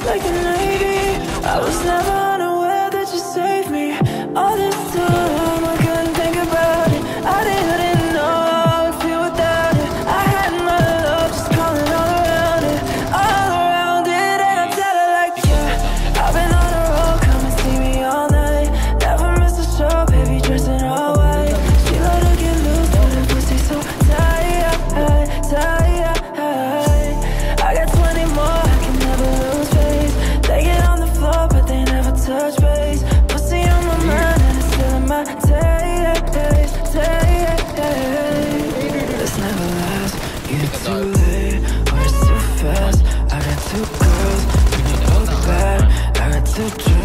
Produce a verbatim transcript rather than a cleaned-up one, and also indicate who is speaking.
Speaker 1: like a lady. I was never unaware that you saved me. All this time I couldn't think about it. I didn't know how I would feel without it. I had my love just calling all around it, all around it. And I tell her like, yeah, I've been on the road, come and see me all night. Never miss a show, baby, dressing all white. She love to get loose, but her pussy so tight, tight. I got twenty more, I can never lose face. They get on the floor, but they never touch base. Pussy on my mind, and it's still in my taste, taste, taste. This never lasts, either too late or it's too fast. I got two girls, and they're both bad. I got two dreams.